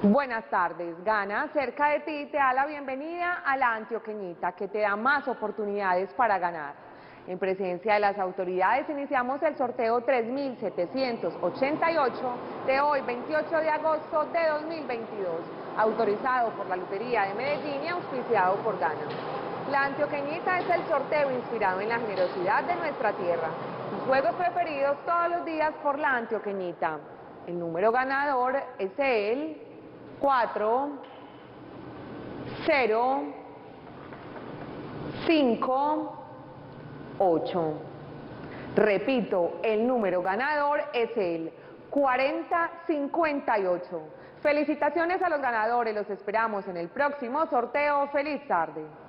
Buenas tardes, Gana cerca de ti te da la bienvenida a la Antioqueñita, que te da más oportunidades para ganar. En presencia de las autoridades iniciamos el sorteo 3788 de hoy, 28 de agosto de 2022, autorizado por la Lotería de Medellín y auspiciado por Gana. La Antioqueñita es el sorteo inspirado en la generosidad de nuestra tierra. Sus juegos preferidos todos los días por la Antioqueñita. El número ganador es el 4, 0, 5, 8. Repito, el número ganador es el 4058. Felicitaciones a los ganadores, los esperamos en el próximo sorteo. ¡Feliz tarde!